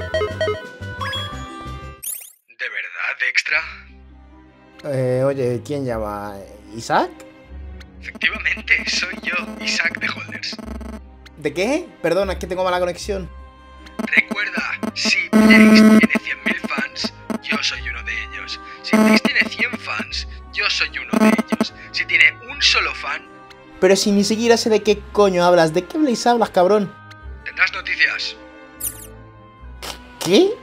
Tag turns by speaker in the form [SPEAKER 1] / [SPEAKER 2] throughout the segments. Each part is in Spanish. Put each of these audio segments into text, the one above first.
[SPEAKER 1] ¿De verdad, Extra?
[SPEAKER 2] Oye, ¿quién llama? ¿Isaac?
[SPEAKER 1] Efectivamente, soy yo, Isaac de Holders.
[SPEAKER 2] ¿De qué? Perdona, es que tengo mala conexión.
[SPEAKER 1] Recuerda, si Blaze tiene 100.000 fans, yo soy uno de ellos. Si Blaze tiene 100 fans, yo soy uno de ellos. Si tiene un solo fan,
[SPEAKER 2] Pero si ni siquiera sé de qué coño hablas. ¿De qué Blaze hablas, cabrón?
[SPEAKER 1] tendrás noticias.
[SPEAKER 2] ¿Qué?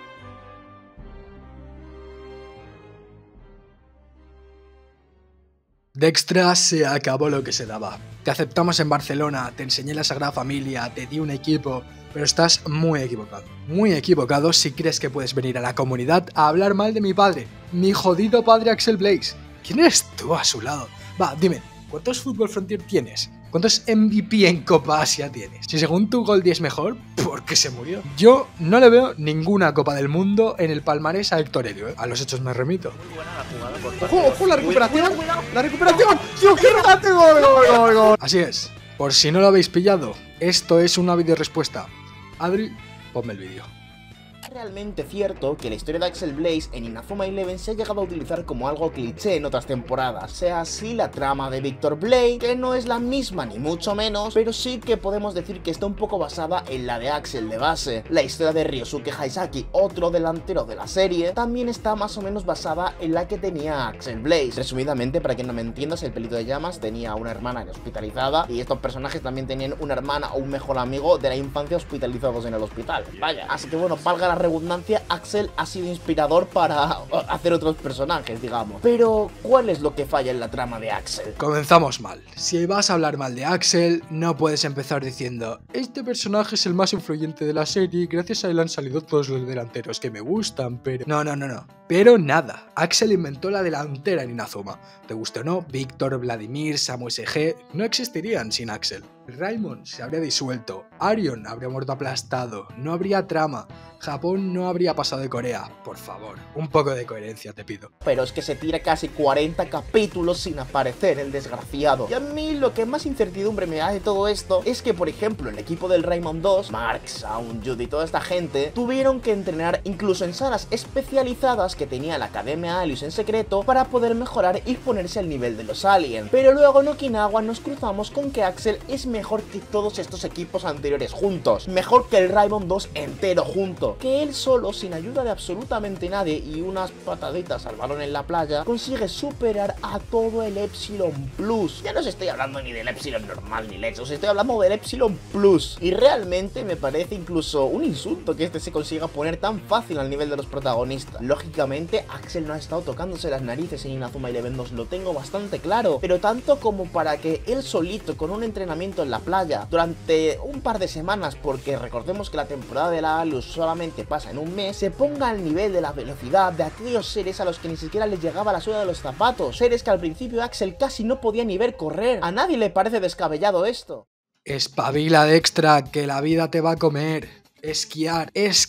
[SPEAKER 3] Dextra, se acabó lo que se daba. Te aceptamos en Barcelona, te enseñé la Sagrada Familia, te di un equipo, pero estás muy equivocado si crees que puedes venir a la comunidad a hablar mal de mi padre, mi jodido padre Axel Blaze. ¿Quién eres tú a su lado? Va, dime, ¿cuántos Football Frontier tienes? ¿Cuántos MVP en Copa Asia tienes? Si según tu Goldie es mejor, ¿por qué se murió? Yo no le veo ninguna Copa del Mundo en el palmarés a Héctor Helio, ¿eh? A los hechos me remito.
[SPEAKER 2] ¡Ojo, ojo, la recuperación! ¡La recuperación! ¡Yo quiero darte gol!
[SPEAKER 3] Así es, por si no lo habéis pillado, esto es una video respuesta. Adri, ponme el vídeo.
[SPEAKER 2] Es realmente cierto que la historia de Axel Blaze en Inazuma Eleven se ha llegado a utilizar como algo cliché en otras temporadas, sea así la trama de Victor Blaze, que no es la misma ni mucho menos, pero sí que podemos decir que está un poco basada en la de Axel de base. La historia de Ryosuke Haizaki, otro delantero de la serie, también está más o menos basada en la que tenía Axel Blaze. Resumidamente, para quien no me entiendas, el Pelito de Llamas tenía una hermana hospitalizada y estos personajes también tenían una hermana o un mejor amigo de la infancia hospitalizados en el hospital. Vaya, así que bueno, valga la redundancia, Axel ha sido inspirador para hacer otros personajes, digamos. Pero, ¿cuál es lo que falla en la trama de Axel?
[SPEAKER 3] Comenzamos mal. Si vas a hablar mal de Axel, no puedes empezar diciendo este personaje es el más influyente de la serie y gracias a él han salido todos los delanteros que me gustan, pero... No. Pero nada. Axel inventó la delantera en Inazuma. Te guste o no, Víctor, Vladimir, Samu SG no existirían sin Axel. Raimon se habría disuelto, Arion habría muerto aplastado, no habría trama, Japón no habría pasado de Corea. Por favor, un poco de coherencia te pido.
[SPEAKER 2] Pero es que se tira casi 40 capítulos sin aparecer el desgraciado. Y a mí lo que más incertidumbre me da de todo esto es que, por ejemplo, el equipo del Raimon 2, Mark, Sound, Judy y toda esta gente, tuvieron que entrenar incluso en salas especializadas que tenía la Academia Alius en secreto para poder mejorar y ponerse al nivel de los aliens. Pero luego en Okinawa nos cruzamos con que Axel es mejor que todos estos equipos anteriores juntos, mejor que el Raimon 2 entero junto, que él solo, sin ayuda de absolutamente nadie y unas pataditas al balón en la playa, consigue superar a todo el Epsilon Plus. Ya no os estoy hablando ni del Epsilon normal ni leche, os estoy hablando del Epsilon Plus. Y realmente me parece incluso un insulto que este se consiga poner tan fácil al nivel de los protagonistas. Lógicamente, Axel no ha estado tocándose las narices en Inazuma Eleven 2, lo tengo bastante claro, pero tanto como para que él solito, con un entrenamiento en la playa durante un par de semanas, porque recordemos que la temporada de la Alius solamente pasa en un mes, se ponga al nivel de la velocidad de aquellos seres a los que ni siquiera les llegaba la suela de los zapatos, seres que al principio Axel casi no podía ni ver correr. A nadie le parece descabellado esto.
[SPEAKER 3] Espabila, Dextra, que la vida te va a comer. Esquiar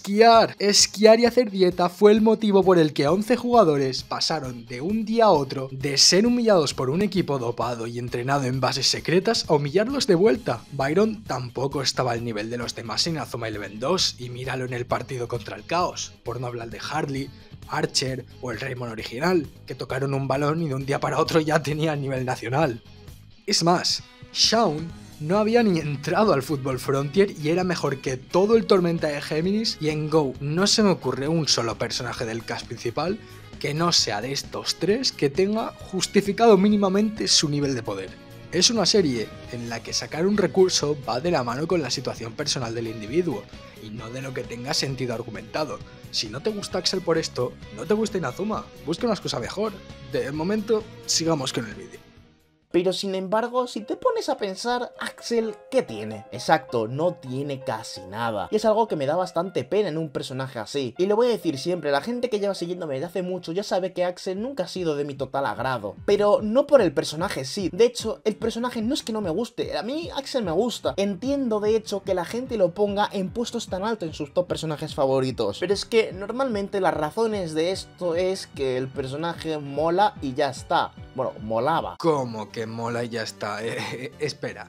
[SPEAKER 3] y hacer dieta fue el motivo por el que 11 jugadores pasaron de un día a otro de ser humillados por un equipo dopado y entrenado en bases secretas a humillarlos de vuelta. Byron tampoco estaba al nivel de los demás en Inazuma Eleven 2 y míralo en el partido contra el Caos, por no hablar de Harley, Archer o el Raymond original, que tocaron un balón y de un día para otro ya tenían nivel nacional. Es más, Shaun no había ni entrado al Football Frontier y era mejor que todo el Tormenta de Géminis, y en Go no se me ocurre un solo personaje del cast principal que no sea de estos tres que tenga justificado mínimamente su nivel de poder. Es una serie en la que sacar un recurso va de la mano con la situación personal del individuo y no de lo que tenga sentido argumentado. Si no te gusta Axel por esto, no te gusta Inazuma, busca una excusa mejor. De momento, sigamos con el vídeo.
[SPEAKER 2] Pero sin embargo, si te pones a pensar, Axel, ¿qué tiene? Exacto, no tiene casi nada. Y es algo que me da bastante pena en un personaje así. Y lo voy a decir siempre, la gente que lleva siguiéndome desde hace mucho ya sabe que Axel nunca ha sido de mi total agrado. Pero no por el personaje sí. De hecho, el personaje no es que no me guste. A mí Axel me gusta. Entiendo de hecho que la gente lo ponga en puestos tan altos en sus top personajes favoritos. Pero es que normalmente las razones de esto es que el personaje mola y ya está. Bueno, molaba.
[SPEAKER 3] ¿Cómo que mola y ya está? Espera,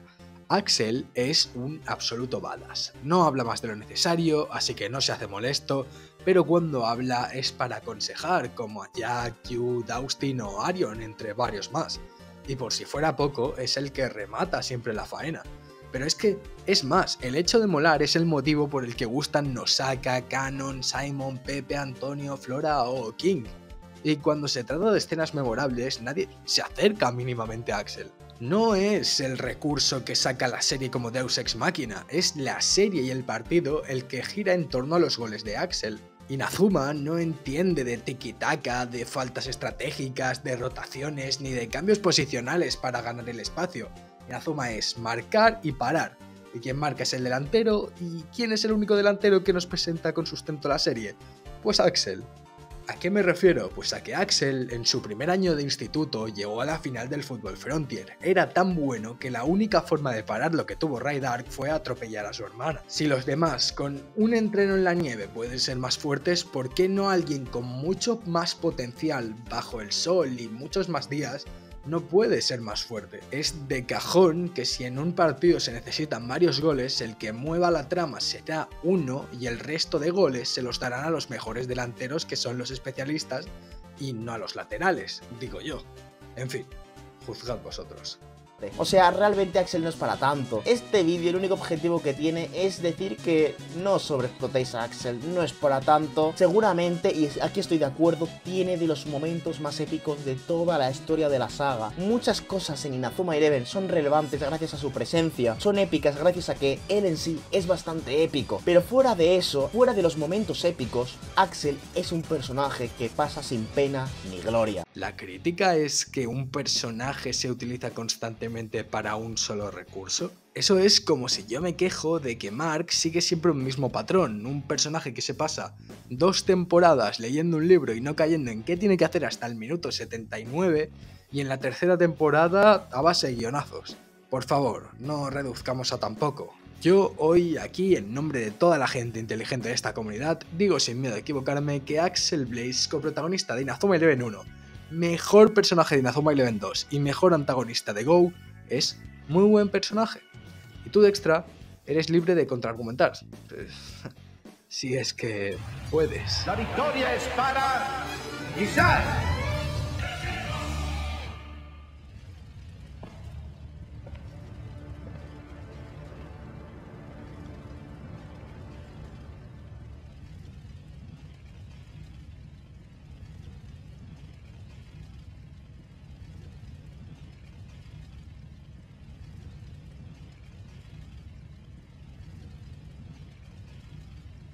[SPEAKER 3] Axel es un absoluto badass. No habla más de lo necesario, así que no se hace molesto, pero cuando habla es para aconsejar, como a Jack, Q, Dustin o Arion, entre varios más. Y por si fuera poco, es el que remata siempre la faena. Pero es que, es más, el hecho de molar es el motivo por el que gustan Nosaka, Canon, Simon, Pepe, Antonio, Flora o King. Y cuando se trata de escenas memorables, nadie se acerca mínimamente a Axel. No es el recurso que saca la serie como Deus Ex Machina, es la serie y el partido el que gira en torno a los goles de Axel. Inazuma no entiende de tiki-taka, de faltas estratégicas, de rotaciones, ni de cambios posicionales para ganar el espacio. Inazuma es marcar y parar. Y quien marca es el delantero, ¿y quién es el único delantero que nos presenta con sustento la serie? Pues Axel. ¿A qué me refiero? Pues a que Axel, en su primer año de instituto, llegó a la final del Football Frontier. Era tan bueno que la única forma de parar lo que tuvo Ray Dark fue atropellar a su hermana. Si los demás, con un entreno en la nieve, pueden ser más fuertes, ¿por qué no alguien con mucho más potencial bajo el sol y muchos más días no puede ser más fuerte? Es de cajón que si en un partido se necesitan varios goles, el que mueva la trama será uno y el resto de goles se los darán a los mejores delanteros, que son los especialistas, y no a los laterales, digo yo. En fin, juzgad vosotros.
[SPEAKER 2] O sea, realmente Axel no es para tanto. Este vídeo el único objetivo que tiene es decir que no sobreexplotéis a Axel, no es para tanto. Seguramente, y aquí estoy de acuerdo, tiene de los momentos más épicos de toda la historia de la saga. Muchas cosas en Inazuma Eleven son relevantes gracias a su presencia, son épicas gracias a que él en sí es bastante épico. Pero fuera de eso, fuera de los momentos épicos, Axel es un personaje que pasa sin pena ni gloria.
[SPEAKER 3] La crítica es que un personaje se utiliza constantemente para un solo recurso. Eso es como si yo me quejo de que Mark sigue siempre un mismo patrón, un personaje que se pasa 2 temporadas leyendo un libro y no cayendo en qué tiene que hacer hasta el minuto 79, y en la tercera temporada a base de guionazos. Por favor, no reduzcamos a tan poco. Yo hoy, aquí, en nombre de toda la gente inteligente de esta comunidad, digo sin miedo a equivocarme que Axel Blaze, coprotagonista de Inazuma Eleven 1, mejor personaje de Inazuma Eleven 2 y mejor antagonista de Go, es muy buen personaje. Y tú, Dextra, eres libre de contraargumentar. Si es que puedes.
[SPEAKER 4] La victoria es para Isaac.